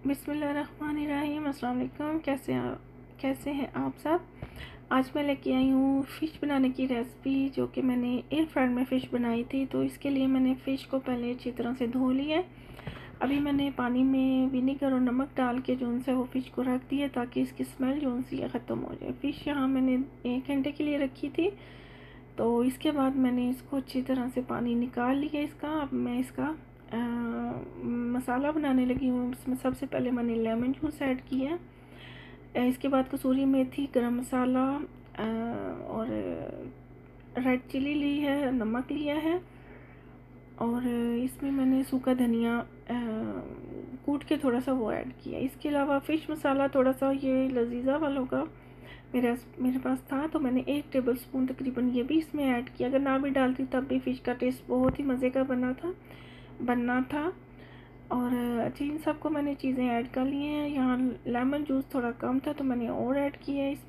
बिस्मिल्लाहिर्रहमानिर्रहीम। अस्सलाम वालेकुम। कैसे हैं आप सब। आज मैं लेके आई हूँ फ़िश बनाने की रेसिपी, जो कि मैंने एयर फ्रायर में फ़िश बनाई थी। तो इसके लिए मैंने फ़िश को पहले अच्छी तरह से धो लिया है। अभी मैंने पानी में विनेगर और नमक डाल के जो उनसे वो फ़िश को रख दिया, ताकि इसकी स्मेल जो उनसी ख़त्म हो जाए। फ़िश यहाँ मैंने 1 घंटे के लिए रखी थी। तो इसके बाद मैंने इसको अच्छी तरह से पानी निकाल लिया इसका। अब मैं इसका मसाला बनाने लगी हूँ। इसमें सबसे पहले मैंने लेमन जूस ऐड किया, इसके बाद कसूरी मेथी, गरम मसाला और रेड चिली ली है, नमक लिया है, और इसमें मैंने सूखा धनिया कूट के थोड़ा सा वो ऐड किया। इसके अलावा फ़िश मसाला थोड़ा सा ये लजीज़ा वालों का मेरे पास था, तो मैंने 1 टेबलस्पून तकरीबन ये भी इसमें ऐड किया। अगर ना भी डालती तब भी फ़िश का टेस्ट बहुत ही मज़े का बनना था। और अच्छा, इन सबको मैंने चीज़ें ऐड कर ली हैं। यहाँ लेमन जूस थोड़ा कम था, तो मैंने और ऐड किया है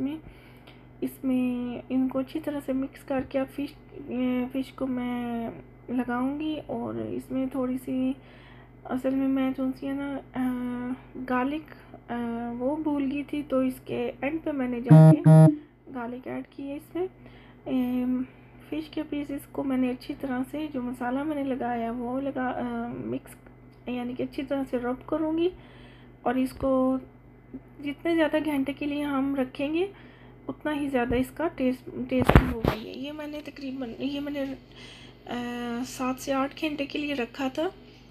इसमें इनको अच्छी तरह से मिक्स करके अब फ़िश को मैं लगाऊंगी। और इसमें थोड़ी सी, असल में मैं जो सी है ना गार्लिक वो भूल गई थी, तो इसके एंड पे मैंने जाके गार्लिक ऐड की है इसमें। फ़िश के पीसेस को मैंने अच्छी तरह से, जो मसाला मैंने लगाया वो मिक्स, यानी कि अच्छी तरह से रब करूँगी। और इसको जितने ज़्यादा घंटे के लिए हम रखेंगे, उतना ही ज़्यादा इसका टेस्ट होगा। ये मैंने 7 से 8 घंटे के लिए रखा था।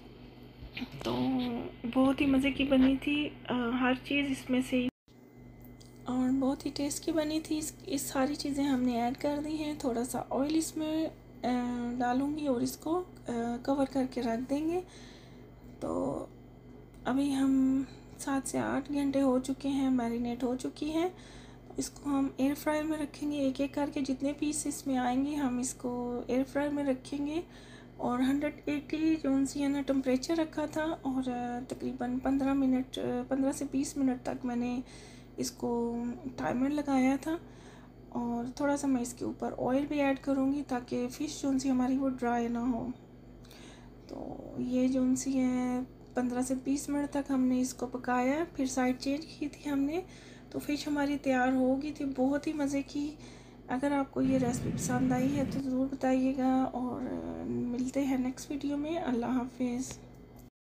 तो बहुत ही मज़े की बनी थी, हर चीज़ इसमें से, और बहुत ही टेस्ट की बनी थी। इस सारी चीज़ें हमने ऐड कर दी हैं। थोड़ा सा ऑयल इसमें डालूँगी और इसको कवर करके रख देंगे। तो अभी हम 7 से 8 घंटे हो चुके हैं, मैरिनेट हो चुकी है। इसको हम एयर फ्रायर में रखेंगे। एक एक करके जितने पीस इसमें आएंगे हम इसको एयर फ्रायर में रखेंगे। और 180 जो सी है ना टेम्परेचर रखा था, और तकरीबन 15 से 20 मिनट तक मैंने इसको टाइमर लगाया था। और थोड़ा सा मैं इसके ऊपर ऑयल भी ऐड करूँगी, ताकि फ़िश जो सी हमारी वो ड्राई ना हो। तो ये जो सी है 15 से 20 मिनट तक हमने इसको पकाया, फिर साइड चेंज की थी हमने। तो फ़िश हमारी तैयार हो गई थी, बहुत ही मज़े की। अगर आपको ये रेसिपी पसंद आई है तो ज़रूर बताइएगा, और मिलते हैं नेक्स्ट वीडियो में। अल्लाह हाफिज़।